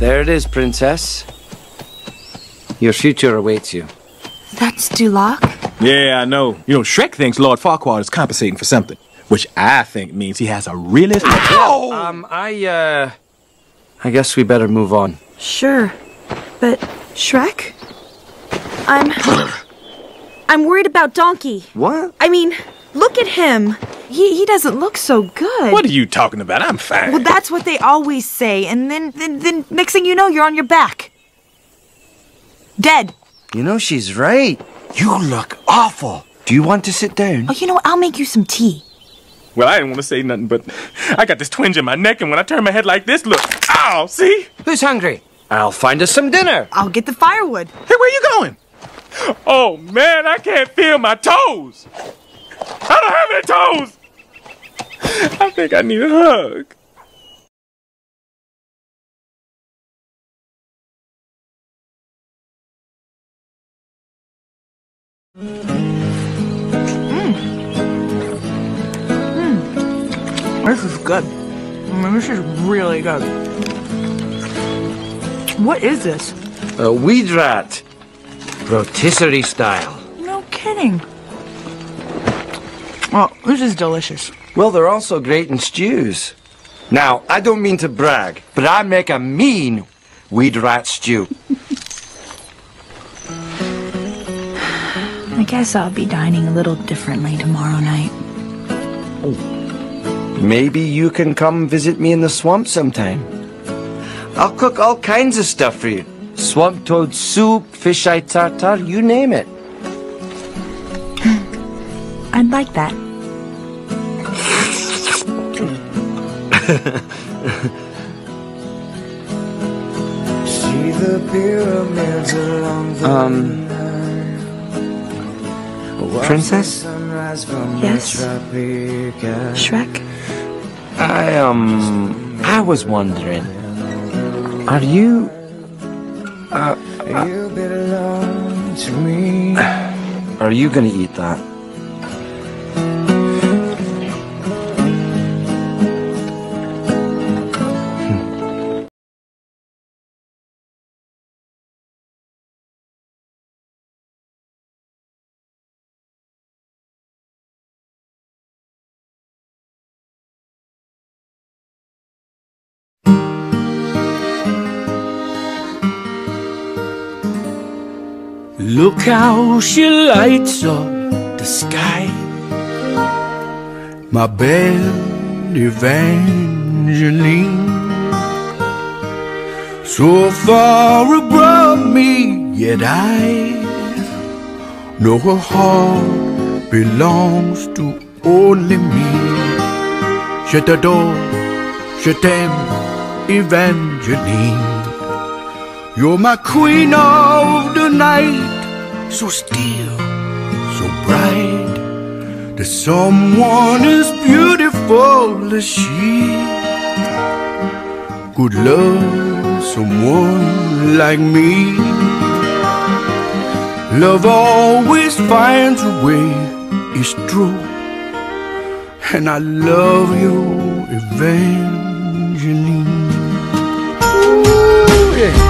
There it is, Princess. Your future awaits you. That's Duloc? Yeah, I know. You know, Shrek thinks Lord Farquaad is compensating for something, which I think means he has a really... Ow! I guess we better move on. Sure. But, Shrek? I'm worried about Donkey. What? I mean, look at him. He doesn't look so good. What are you talking about? I'm fine. Well, that's what they always say, and then next thing you know, you're on your back. Dead. You know, she's right. You look awful. Do you want to sit down? Oh, you know what? I'll make you some tea. Well, I didn't want to say nothing, but I got this twinge in my neck, and when I turn my head like this, look. Ow, see? Who's hungry? I'll find us some dinner. I'll get the firewood. Hey, where you going? Oh, man, I can't feel my toes. I don't have any toes. I think I need a hug. This is good. This is really good. What is this? A weed rat. Rotisserie style. No kidding. Oh, this is delicious. Well, they're also great in stews. Now, I don't mean to brag, but I make a mean weed rat stew. I guess I'll be dining a little differently tomorrow night. Oh. Maybe you can come visit me in the swamp sometime. I'll cook all kinds of stuff for you. Swamp toad soup, fish eye tartare, you name it. I'd like that. See the pyramids along the Princess? Yes? Shrek? I was wondering, are you, You belong to me. are you gonna eat that? Look how she lights up the sky, my belle Evangeline. So far above me, yet I know her heart belongs to only me. Je t'adore, je t'aime, Evangeline. You're my queen of the night, so still, so bright. There's someone as beautiful as she could love someone like me. Love always finds a way, it's true. And I love you, Evangeline. Ooh, yeah.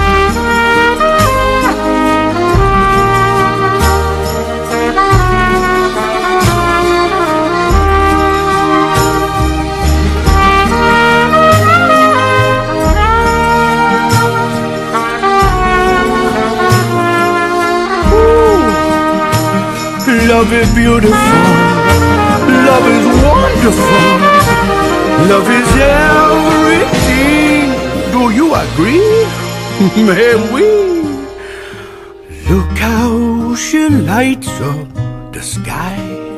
Love is beautiful, love is wonderful, love is everything. Do you agree? May we? Look how she lights up the sky.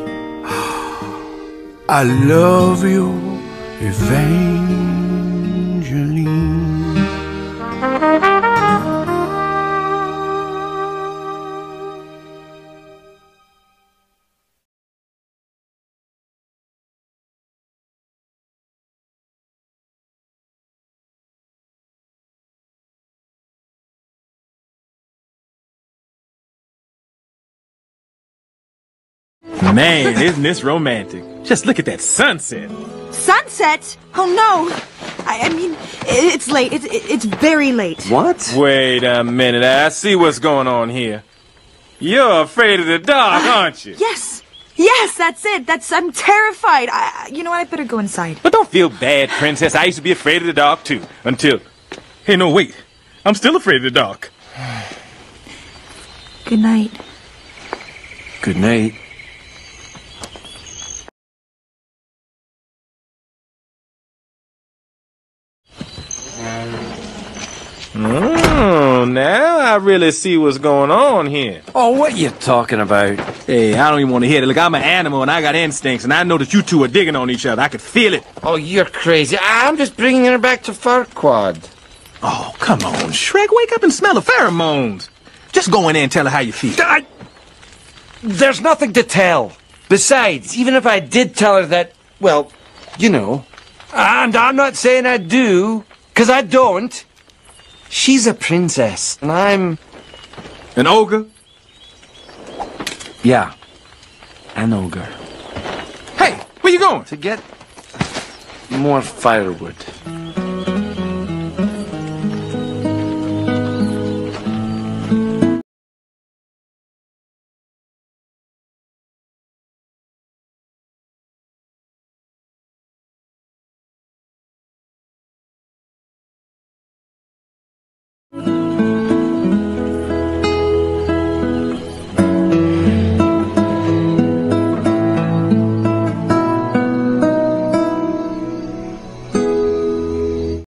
I love you, Evangeline. Man, isn't this romantic? Just look at that sunset. Sunset? Oh no! I mean, it's late. It's very late. What? Wait a minute. I see what's going on here. You're afraid of the dark, aren't you? Yes. Yes, that's it. I'm terrified. You know what? I better go inside. But don't feel bad, Princess. I used to be afraid of the dark, too. Until... Hey, no, wait. I'm still afraid of the dark. Good night. Good night. Now I really see what's going on here. Oh, what you talking about? Hey, I don't even want to hear it. Look, I'm an animal and I got instincts, and I know that you two are digging on each other. I could feel it. Oh, you're crazy. I'm just bringing her back to Farquaad. Oh, come on, Shrek. Wake up and smell the pheromones. Just go in there and tell her how you feel. There's nothing to tell. Besides, even if I did tell her that, well, you know, and I'm not saying I do, because I don't. She's a princess, and I'm... An ogre? Yeah, an ogre. Hey, where you going? To get more firewood.